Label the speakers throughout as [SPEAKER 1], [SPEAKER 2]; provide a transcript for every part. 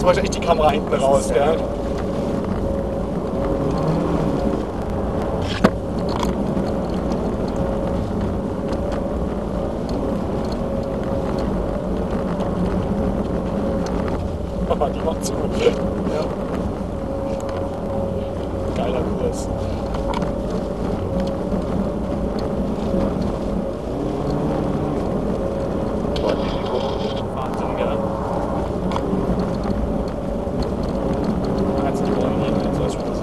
[SPEAKER 1] zum Beispiel echt die Kamera hinten raus. Ja. Die macht zu. Ja. Geiler Kurs. Wahnsinn, gell? Jetzt die Ohren hier, jetzt soll ich schon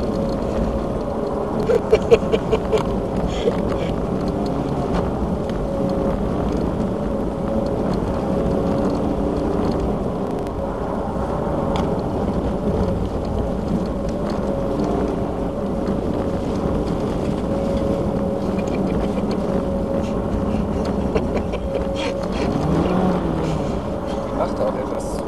[SPEAKER 2] Macht auch etwas.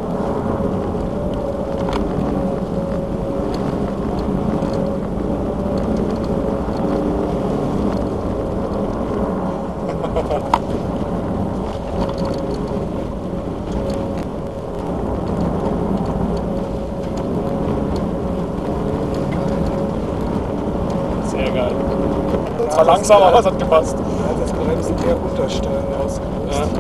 [SPEAKER 1] Sehr geil. Zwar langsam, aber es hat gepasst.
[SPEAKER 2] Ja, das Bremsen eher untersteuern ausgelöst.
[SPEAKER 1] Ja.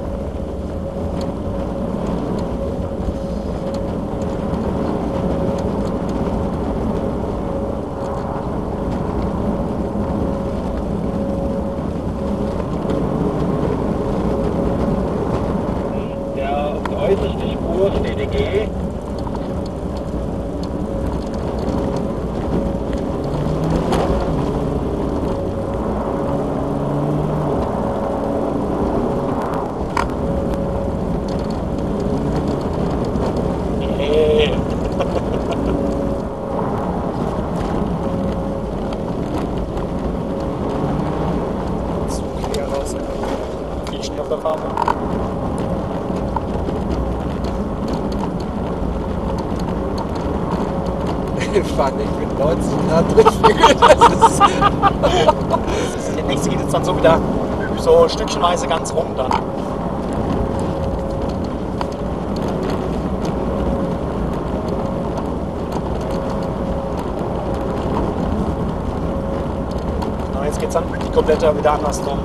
[SPEAKER 3] Der äußerste Spur DDG.
[SPEAKER 1] Hey.
[SPEAKER 2] Zug hier raus.
[SPEAKER 1] Viel Schnee auf der Fahrt.
[SPEAKER 2] Wir fahren nicht mit 90 Grad durchführen.
[SPEAKER 1] Der nächste geht jetzt dann so wieder so stückchenweise ganz rum dann. Na, jetzt geht's dann die komplette wieder andersrum.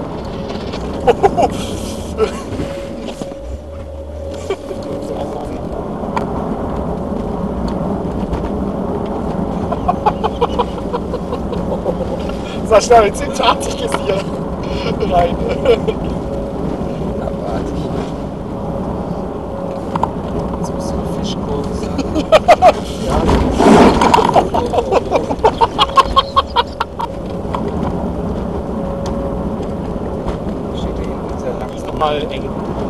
[SPEAKER 1] Sag schnell, 1080 gehst du hier rein.
[SPEAKER 2] Abartig. Jetzt musst du eine Fischkurve sagen. Ja. Steht hier hinten sehr langsam.
[SPEAKER 1] Nochmal eng.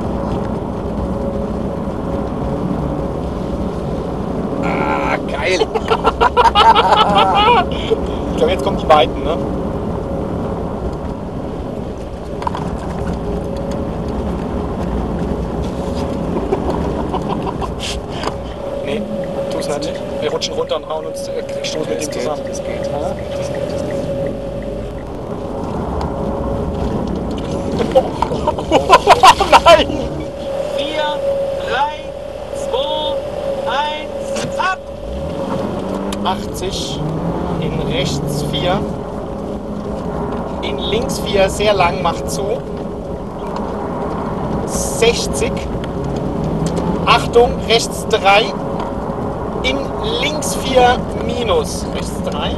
[SPEAKER 2] Ah, geil.
[SPEAKER 1] Ich glaube, jetzt kommen die Weiten, ne? Nee, tu's nicht. Wir rutschen runter und hauen uns, stoßen mit dem zusammen.
[SPEAKER 2] Das geht.
[SPEAKER 1] Nein!
[SPEAKER 3] 4, 3, 2, 1, ab!
[SPEAKER 1] 80, in rechts 4, in links 4, sehr lang, macht zu. 60, Achtung, rechts 3, in links 4 minus, rechts 3,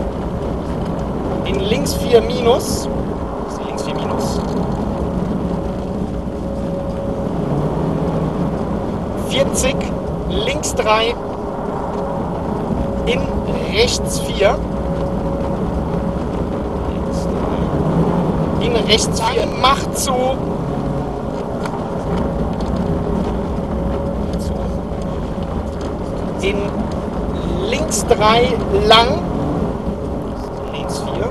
[SPEAKER 1] in links 4 minus, was ist links 4 minus? 40, links 3, in rechts 4, in rechts 4, macht zu. In links 3 lang, links 4,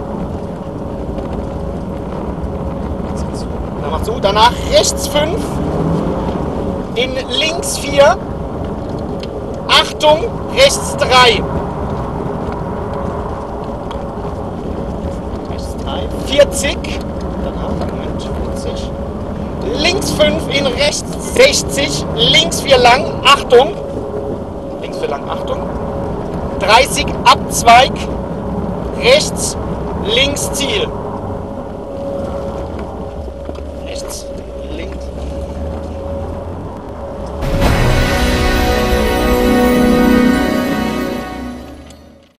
[SPEAKER 1] dann macht so, danach rechts 5, in links 4, Achtung, rechts 3, rechts 3, 40, danach, Moment, 40, links 5, in rechts 60, links 4 lang, Achtung, links für lang, Achtung. 30 Abzweig, rechts, links Ziel.